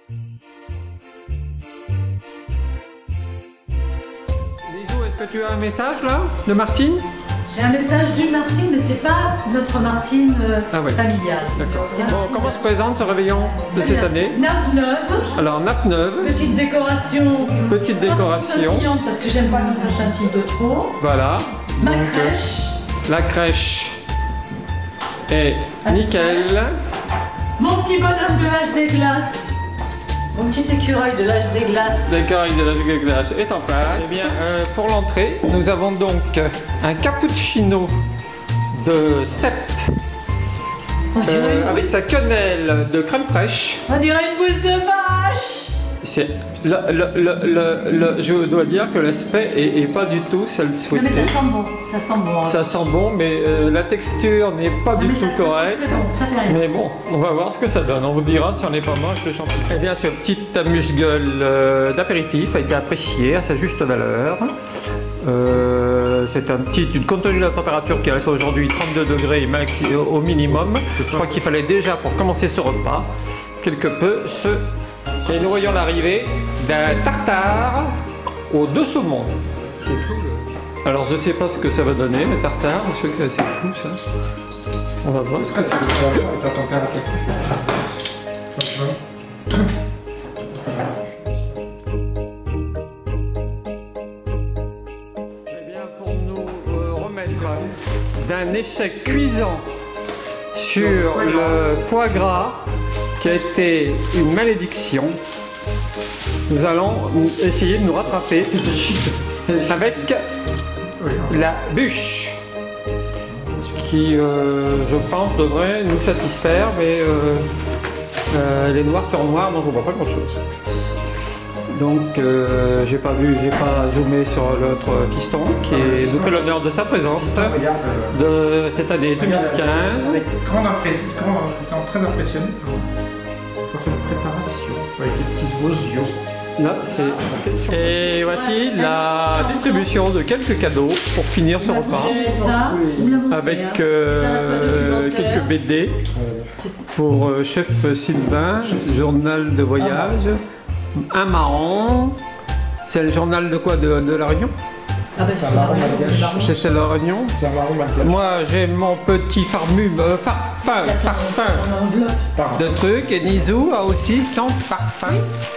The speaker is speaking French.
Lisou, est-ce que tu as un message là de Martine? J'ai un message d'une Martine, mais c'est pas notre Martine Ouais. familiale. D'accord. C'est Bon, Martine comment se présente ce réveillon de cette année? Nappe neuve. Alors, nappe neuve, Petite décoration. petite Pas trop décoration. scintillante parce que j'aime pas quand ça scintille de trop. Voilà. Ma Donc, crèche. la crèche est nickel. Mon petit bonhomme de l'âge des glaces. Mon petit écureuil de l'âge des glaces. L'écureuil de la glace est en place. Eh bien, pour l'entrée, nous avons donc un cappuccino de cèpe avec sa quenelle de crème fraîche. On dirait une bouse de vache. C'est je dois dire que l'aspect est pas du tout celle Non souhaitée. mais ça sent bon, ça sent bon. Ça sent bon, mais la texture n'est pas Non, du mais tout ça correcte. sent très bon, ça fait rien. Mais bon, on va voir ce que ça donne. On vous dira si on n'est pas mort avec le champignon. Eh bien, ce petit amuse-gueule d'apéritif a été apprécié à sa juste valeur. C'est compte tenu de la température qui reste aujourd'hui 32 degrés au minimum. Je crois qu'il fallait déjà, pour commencer ce repas, quelque peu se... Et nous voyons l'arrivée d'un tartare aux 2 saumons. C'est flou. Alors je sais pas ce que ça va donner, le tartare. Je sais que c'est assez flou ça. On va voir ce que c'est. Avec la température. Eh bien, pour nous remettre d'un échec cuisant sur le foie gras qui a été une malédiction, nous allons essayer de nous rattraper avec la bûche qui, je pense, devrait nous satisfaire, mais elle est noire sur noir, donc on voit pas grand chose. Donc j'ai pas zoomé sur notre fiston qui nous fait l'honneur de sa présence de cette année 2015. Avec grande impression, étant très impressionné par cette préparation, avec les petits beaux yeux. Là, et voici la distribution de quelques cadeaux pour finir ce repas Ça, avec quelques BD pour chef Sylvain, journal de voyage, un marron. C'est le journal de quoi, de La Réunion? Ah bah c'est la C'est La Réunion. C'est un marron malgache. Moi j'ai mon petit parfum de trucs et Nizou a aussi son parfum.